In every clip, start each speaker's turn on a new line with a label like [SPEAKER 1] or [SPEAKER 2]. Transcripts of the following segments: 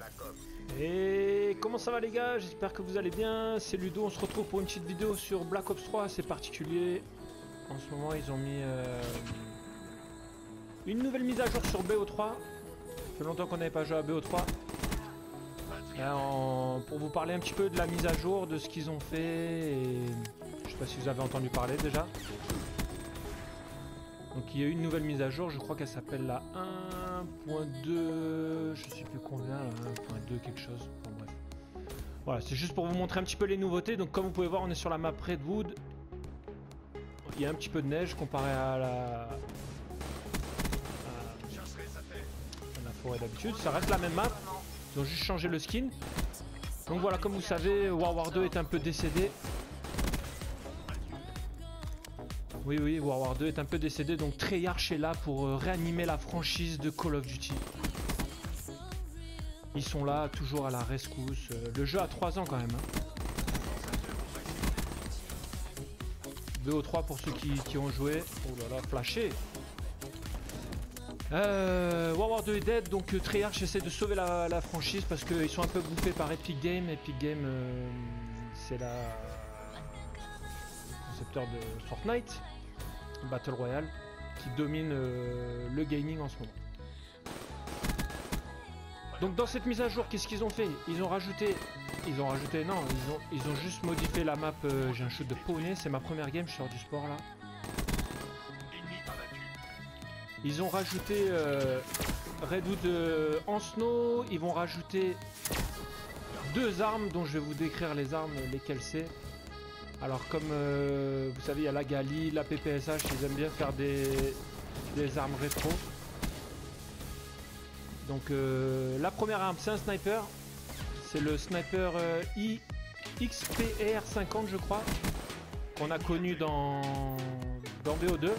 [SPEAKER 1] Et comment ça va les gars? J'espère que vous allez bien. C'est Ludo, on se retrouve pour une petite vidéo sur Black Ops 3. C'est particulier. En ce moment ils ont mis une nouvelle mise à jour sur BO3. Ça fait longtemps qu'on n'avait pas joué à BO3. Pour vous parler un petit peu de la mise à jour, de ce qu'ils ont fait. Et je sais pas si vous avez entendu parler déjà. Donc il y a eu une nouvelle mise à jour, je crois qu'elle s'appelle la 1.2, je sais plus combien, la 1.2 quelque chose, enfin, bref. Voilà, c'est juste pour vous montrer un petit peu les nouveautés. Donc comme vous pouvez voir, on est sur la map Redwood. Il y a un petit peu de neige comparé à la forêt d'habitude. Ça reste la même map, ils ont juste changé le skin. Donc voilà, comme vous savez, World War 2 est un peu décédé. Oui, World War 2 est un peu décédé, donc Treyarch est là pour réanimer la franchise de Call of Duty. Ils sont là, toujours à la rescousse. Le jeu a 3 ans quand même. BO3 pour ceux qui ont joué. Oh là là, flashé. World War 2 est dead, donc Treyarch essaie de sauver la franchise parce qu'ils sont un peu bouffés par Epic Games. Epic Games, c'est le concepteur de Fortnite. Battle Royale qui domine le gaming en ce moment. Donc dans cette mise à jour, qu'est-ce qu'ils ont fait? Ils ont rajouté, non, ils ont juste modifié la map. J'ai un shoot de poney, c'est ma première game, je sors du sport là. Ils ont rajouté Redwood en snow, ils vont rajouter 2 armes dont je vais vous décrire les armes, lesquelles c'est. Alors comme vous savez, il y a la Gali, la PPSH, ils aiment bien faire des armes rétro. Donc la première arme, c'est un sniper. C'est le sniper XPR 50 je crois, qu'on a connu dans BO2.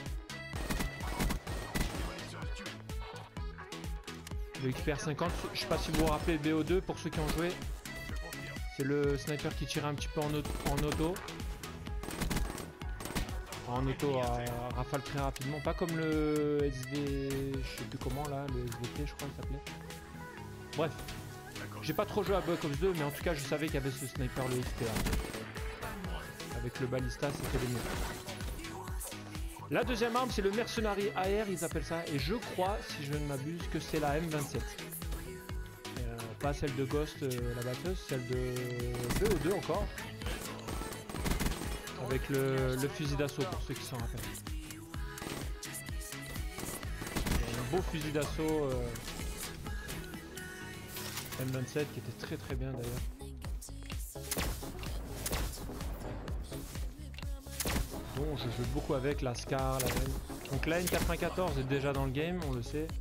[SPEAKER 1] Le XPR 50, je sais pas si vous vous rappelez BO2 pour ceux qui ont joué. C'est le sniper qui tire un petit peu en auto. En auto à rafale très rapidement. Pas comme le SV... Je sais plus comment là, le SVT je crois qu'il s'appelait. Bref. J'ai pas trop joué à Black Ops 2, mais en tout cas je savais qu'il y avait ce sniper, le XPR. Avec le balista, c'était le mieux. La deuxième arme, c'est le mercenary AR, ils appellent ça. Et je crois, si je ne m'abuse, que c'est la M27. Pas celle de Ghost, la batteuse, celle de BO2 encore. Avec le fusil d'assaut pour ceux qui s'en rappellent. Un beau fusil d'assaut M27 qui était très très bien d'ailleurs. Bon, je joue beaucoup avec la Scar, la N. Donc la N94 est déjà dans le game, on le sait.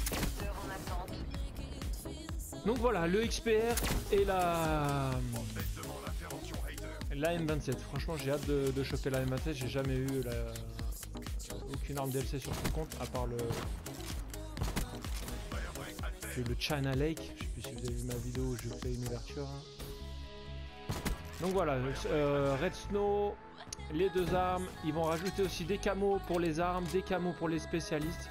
[SPEAKER 1] Donc voilà, le XPR et la M27. Franchement, j'ai hâte de choper la M27. J'ai jamais eu aucune arme DLC sur ce compte, à part le China Lake. Je sais plus si vous avez vu ma vidéo où je fais une ouverture. Donc voilà, Red Snow, les 2 armes. Ils vont rajouter aussi des camos pour les armes, des camos pour les spécialistes.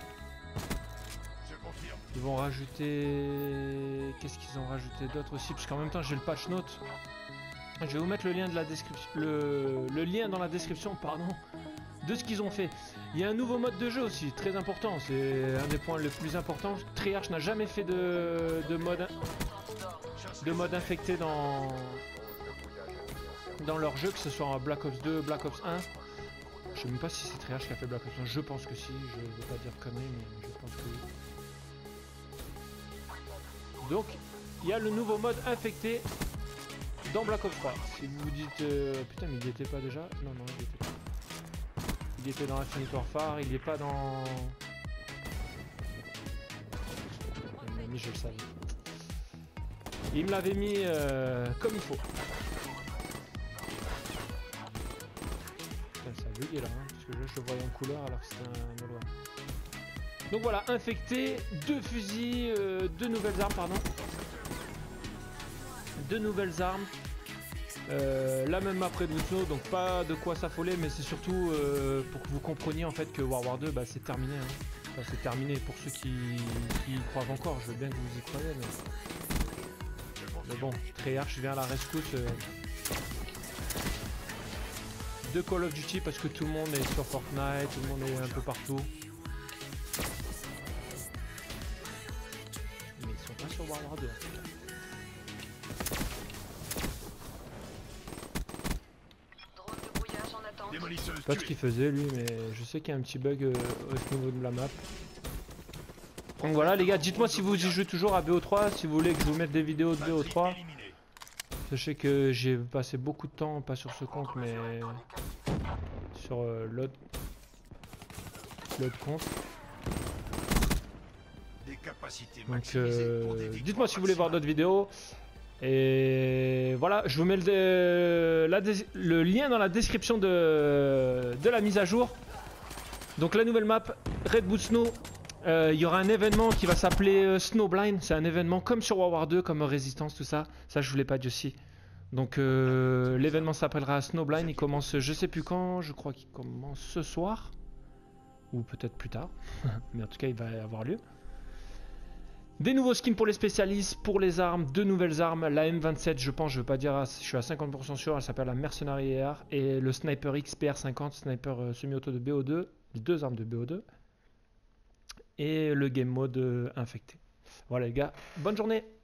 [SPEAKER 1] Ils vont rajouter... Qu'est-ce qu'ils ont rajouté d'autre aussi? Parce qu'en même temps j'ai le patch note. Je vais vous mettre le lien de la description, le lien dans la description, pardon, de ce qu'ils ont fait. Il y a un nouveau mode de jeu aussi, très important. C'est un des points les plus importants. Treyarch n'a jamais fait de mode infecté dans leur jeu, que ce soit en Black Ops 2, Black Ops 1. Je sais même pas si c'est Treyarch qui a fait Black Ops 1. Je pense que si. Je ne veux pas dire conneries, mais je pense que oui. Donc, il y a le nouveau mode infecté dans Black Ops 3. Si vous vous dites putain, mais il n'y était pas déjà? Non, il n'y était pas. Il était dans Infinite Warfare, il n'est pas dans... Il m'a mis, je le savais. Il me l'avait mis comme il faut. Putain, ça a bugué là, hein, parce que là, je le voyais en couleur alors que c'était un Molois. Donc voilà, infecté, 2 fusils, 2 nouvelles armes, pardon. 2 nouvelles armes. La même map Redwood, donc pas de quoi s'affoler, mais c'est surtout pour que vous compreniez en fait que World War 2 bah, c'est terminé. Hein. Enfin, c'est terminé pour ceux qui y croient encore, je veux bien que vous y croyez. Mais... Mais bon, Treyarch, je viens à la rescousse de Call of Duty parce que tout le monde est sur Fortnite, tout le monde est un peu partout. Mais ils sont pas sur World War 2. Je sais pas ce qu'il faisait lui, mais je sais qu'il y a un petit bug au niveau de la map. Donc voilà les gars, dites-moi si vous y jouez toujours à BO3, si vous voulez que je vous mette des vidéos de BO3. Sachez que j'ai passé beaucoup de temps, pas sur ce compte, mais sur l'autre compte. Donc dites-moi si vous voulez voir d'autres vidéos. Et voilà, je vous mets le lien dans la description de la mise à jour. Donc la nouvelle map, Red Boot Snow. Il y aura un événement qui va s'appeler Snowblind. C'est un événement comme sur World War 2, comme Résistance, tout ça. Ça, je vous l'ai pas dit aussi. Donc l'événement s'appellera Snowblind. Il commence, je sais plus quand. Je crois qu'il commence ce soir. Ou peut-être plus tard. Mais en tout cas, il va avoir lieu. Des nouveaux skins pour les spécialistes, pour les armes, de nouvelles armes. La M27, je pense, je veux pas dire, je suis à 50% sûr. Elle s'appelle la Mercenary AR. Et le Sniper XPR50, sniper semi-auto de BO2. Les deux armes de BO2. Et le game mode infecté. Voilà les gars, bonne journée.